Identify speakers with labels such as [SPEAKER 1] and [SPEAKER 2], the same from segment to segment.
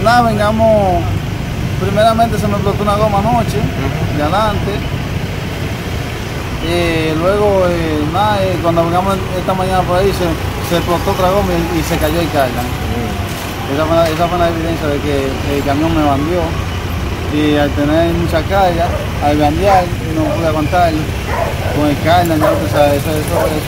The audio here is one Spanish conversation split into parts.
[SPEAKER 1] nada, vengamos, primeramente se me explotó una goma anoche, de adelante. Luego, nada, cuando vengamos esta mañana por ahí, se explotó otra goma y se cayó el carga. Esa fue la evidencia de que el camión me bandió. Y al tener mucha carga, al bandear, no pude aguantar con el carga, ya usted sabe, eso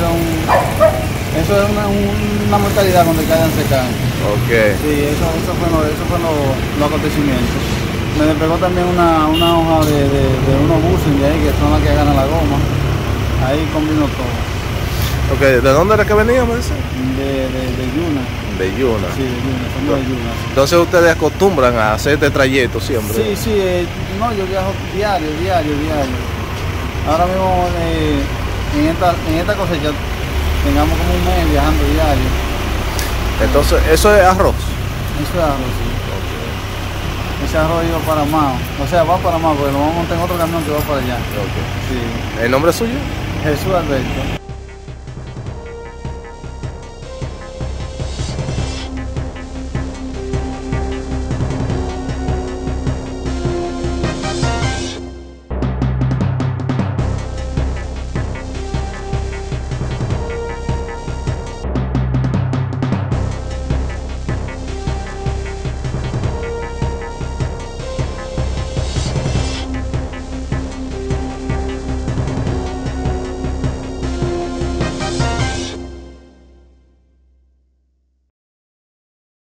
[SPEAKER 1] es una mortalidad cuando el carga se cae.
[SPEAKER 2] Okay.
[SPEAKER 1] Sí, eso fue los acontecimientos. Me despegó también una hoja de unos buses de ahí que son las que ganan la goma. Ahí combinó todo.
[SPEAKER 2] Okay. ¿De dónde era que venía, me dice?
[SPEAKER 1] De Yuna.
[SPEAKER 2] De Yuna.
[SPEAKER 1] Sí, de Yuna, somos de Yuna. Sí.
[SPEAKER 2] Entonces ustedes acostumbran a hacer este trayecto siempre.
[SPEAKER 1] Sí, no, yo viajo diario. Ahora mismo en esta cosecha tengamos como un mes viajando diario.
[SPEAKER 2] Entonces, ¿eso es arroz?
[SPEAKER 1] Eso es arroz, sí. Ese arroz iba para Mao, o sea, va para Mao, porque lo vamos a montar en otro camión que va para allá.
[SPEAKER 2] Okay.
[SPEAKER 1] Sí.
[SPEAKER 2] ¿El nombre suyo?
[SPEAKER 1] Jesús Alberto.